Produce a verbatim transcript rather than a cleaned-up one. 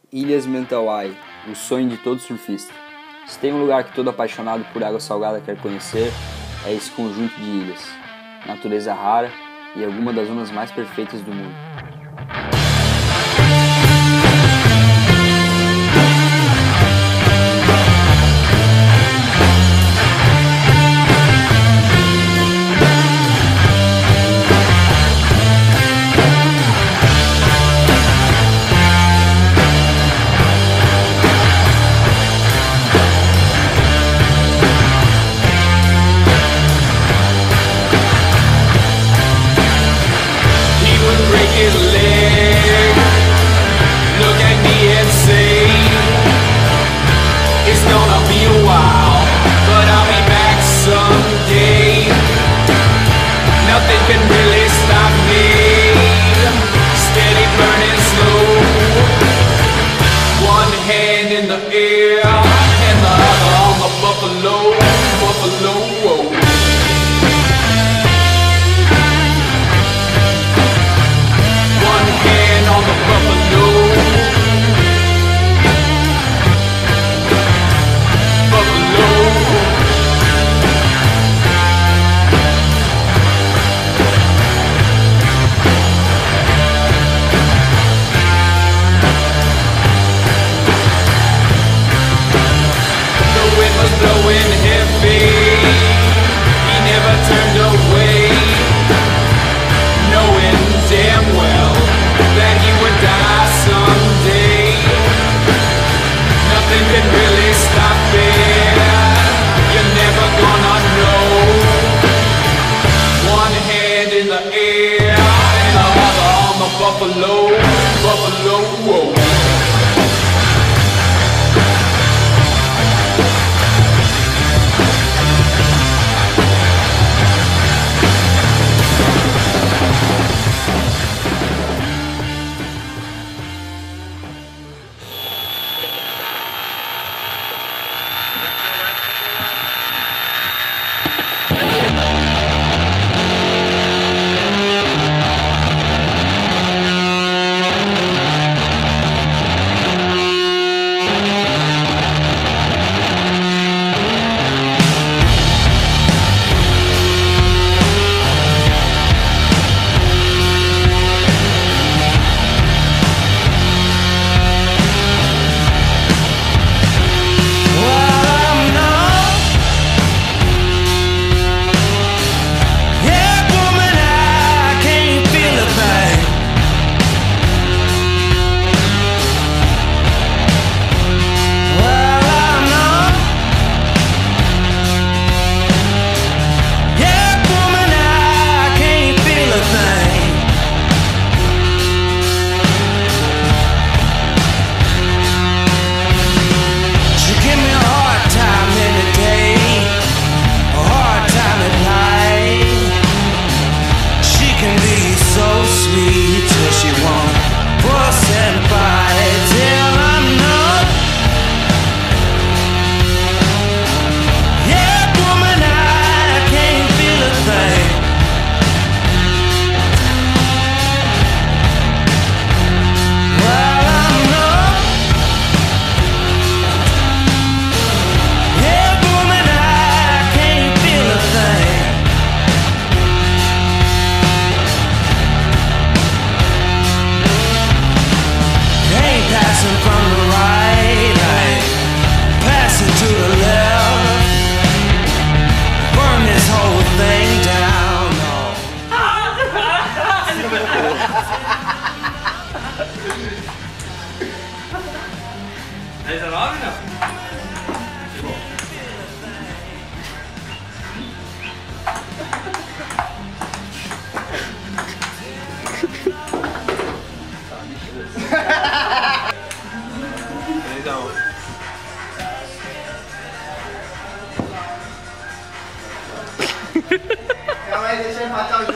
Ilhas Mentawai, o sonho de todo surfista. Se tem um lugar que todo apaixonado por água salgada quer conhecer, é esse conjunto de ilhas. Natureza rara e alguma das zonas mais perfeitas do mundo. Buffalo, buffalo, whoa. dezenove não? três a um. Calma aí, deixa eu empatar o jogo.